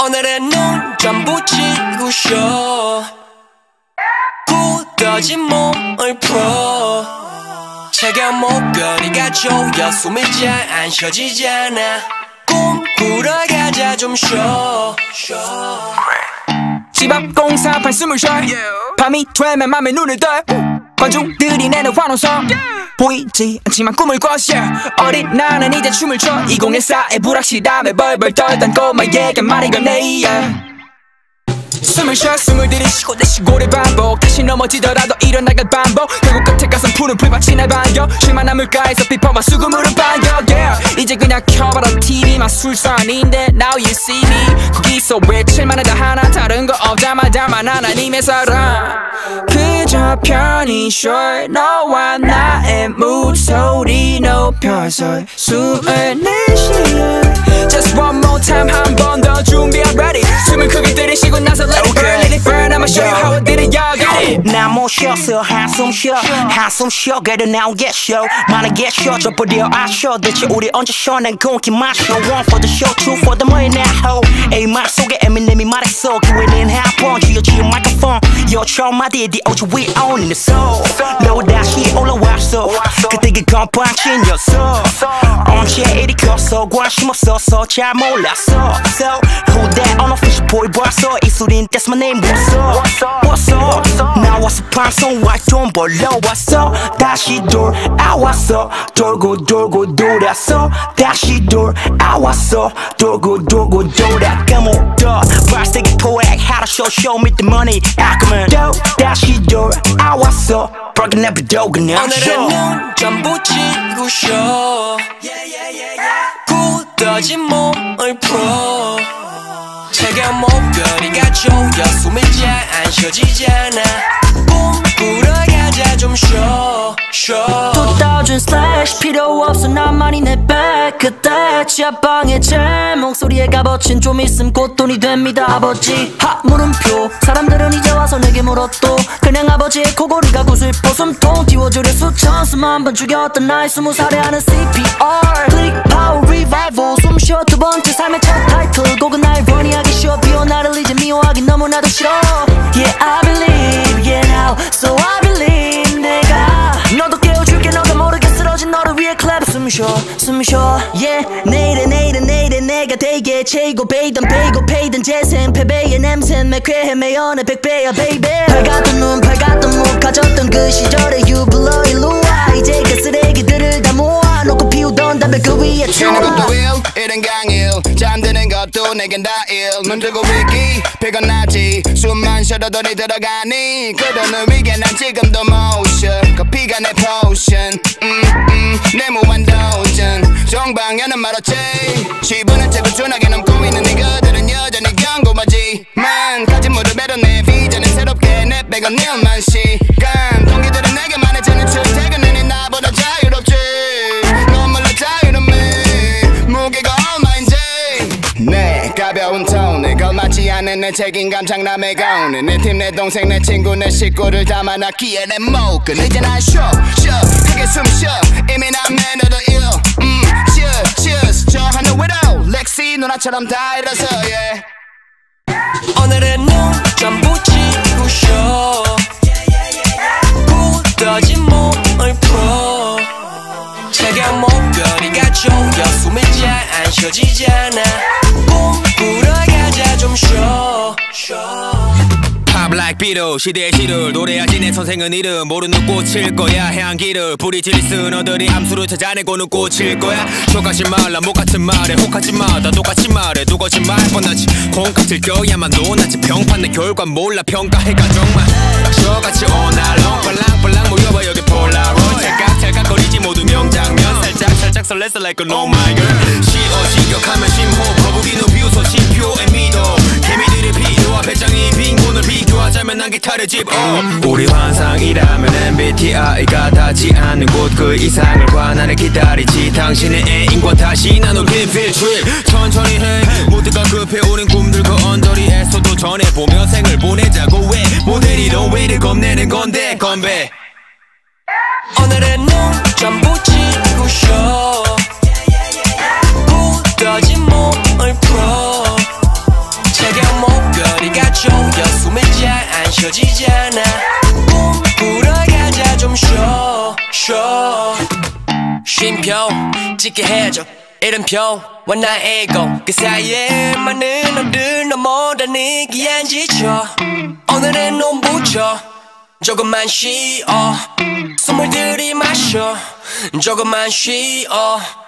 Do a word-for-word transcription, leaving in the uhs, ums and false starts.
오늘은 눈 전부 지구쇼 굳어진 몸을 풀어 차가운 목걸이가 조여 숨이 잘 안 쉬어지잖아 꿈 꾸러 가자 좀 쉬어 집 앞 공사판 스물 살 밤이 되면 맘에 눈을 떠 관중들이 내는 환호성 보이지 않지만 꿈을 꿔 yeah. 어린 나는 이제 춤을 춰 이공일사의 불확실함에 벌벌 떨던 꼬마에게 말이 건네 yeah. 숨을 쉬어 숨을 들이쉬고 내쉬고를 반복 다시 넘어지더라도 일어나갈 반복 결국 끝에 가선 푸른 불밭이 날 반겨 쉴만한 물가에서 피퍼와 수금으로 반겨 yeah. 이제 그냥 켜봐라 티비만 술산인데 Now you see me 거기서 외칠만하다 하나 다른 거 없자마자만 하나님의 사랑 그저 편히 쉬어 너와 나의 목소리 높여서 숨을 내쉬어 Just one more time 한 번 더 준비 I'm ready 숨을 크게 들이쉬고 나서 let it burn let it burn I'ma show you how I did it y'all get it 나 못 쉬었어 한숨 쉬어 한숨 쉬어 그래도 now get show 많이 get show 좁버려 아쉬워 대체 우리 언제 쉬어 난 공기 마셔 One for the show two for the money now ho 에이 말 속에 에미넴이 말했어 기회는 한번 쥐어쥐어 마이크폰 요처럼 마디디 오지 we own the soul 너 다시 올라왔어 그때 그 건반친이었어 언제 이리 컸어 관심 없었어 잘 몰랐어 So who that unofficial boy 봤어 이 소린 that's my name what's up what's up 나와서 방송 활동 벌러왔어 다시 돌아왔어 돌고 돌고 돌았어 다시 돌아왔어 돌고 돌고 돌아가 못더 발색이 포획 how to show show me the money 아까면 또 다시 돌아왔어 broken every door 그냥 오늘은 눈 전부 지구쇼 굳어진 몸을 풀어 차가운 목걸이가 조여 숨이 잘 안 쉬어지잖아 꿈 꾸러 가자 좀 쉬어 쉬어 two thousand slash 필요 없어 나만이 내 백 그때 지하방에 제 목소리에 값어친 좀 있음 곧 돈이 됩니다 아버지 하 물음표 사람들은 이제 와서 내게 물었도 그냥 아버지의 코골이가 구슬포 숨통 띄워주려 수천 수만 번 죽였던 나의 스무 살에 하는 씨피알 클릭 파워 리바이벌 숨 쉬어 두 번째 삶의 첫 타이틀 곡은 날 버니하기 쉬워 비워 나를 이제 미워하기 너무나도 싫어 Yeah I believe yeah now so I believe 내가 너도 깨워줄게 너가 모르게 쓰러진 너를 위해 clap 숨 쉬어 숨 쉬어 yeah 내일은 내일은 내일은 내가 되게 최고 베이던 베이고 페이던 재생 패배의 냄새 매쾌해 매연의 백배야 baby 밝았던 눈 밝았던 목 가졌던 그 시절의 유불러 일로와 이제 그 쓰레기들을 다 모아놓고 피우던 담배 그 위에 쉬는 것도 일 일은 강일 잠드는 것도 내겐 다 일 눈 뜨고 위기 피곤하지 숨만 쉬어도 니 들어가니 그러는 위기에 난 지금도 motion 커피가 내 potion 음, 음, 내 무한도전 정방향은 말았지 시분은 채고 준하게 넘고 있는 니그들은 여전히 경고하지만 가진 무릎에도 내 비전은 새롭게 내 백은 일만 시간 동기들은 내게 말해주는 출퇴근은 나보다 자유롭지 넌 몰라 자유로움이 무게가 얼마인지 내 가벼운 톤에 걸맞지 않은 내 책임감 장남의 가운데 내 팀 내 동생 내 친구 내 식구를 담아놨기에 내 목은 이제 난 쉬어 쉬어 크게 숨 쉬어 이미 난 매너도 일 음, cheers cheers 저 하늘 위로 렉시 누나처럼 다 일어서 yeah 오늘은 눈 전부 지구쇼 굳어진 몸을 풀어 차가운 목걸이가 조여 숨이 잘 안 쉬어지잖아 꿈 꾸러 가자 좀 쉬어 Pop like Beatles 시대의 시를 노래하지 내 선생은 이름 모르는 꽃일 거야 향기를 불이 질쓴 너들이 함수를 찾아내고는 꽃일 거야 쇼가지 말라 목같은 말에 혹하지 마 다 똑같이 말해 두 거짓말 뻔하지 콩깍질 껴야만 논하지 평판 내 결과 몰라 평가해가 정말 쇼같이 all night long 빨랑빨랑 모여봐 여기 폴라로이드 찰칵찰칵거리지 모두 명장면 살짝 살짝 설렜어 like a no my girl 시어 진격하면 심호 거북이는 비웃어 심표의 미도 개미들의 필요와 배짱이 빈곤을 비교하자면 난 기타를 집어 우리 환상이라면 엠비티아이가 닿지 않는 곳 그 이상을 관하는 기다리지 당신의 애인과 다시 나눈 빈필 트립 천천히 해 모두가 급해 우린 꿈들 그 언저리에서도 전해보며 생을 보내자고 왜 모델이 너 왜 이리 겁내는 건데 건배 오늘은 눈 전부 지구쇼 굳어진 몸을 풀어 펴지잖아. 꿈 꾸러 가자 좀 쉬어 쉬어. 쉼표 찍게 해줘 이름표와 나의 ego. 그 사이에 많은 너들 너보다 내게 안 지쳐. 오늘은 눈 붙여 조금만 쉬어. 숨을 들이마셔 조금만 쉬어.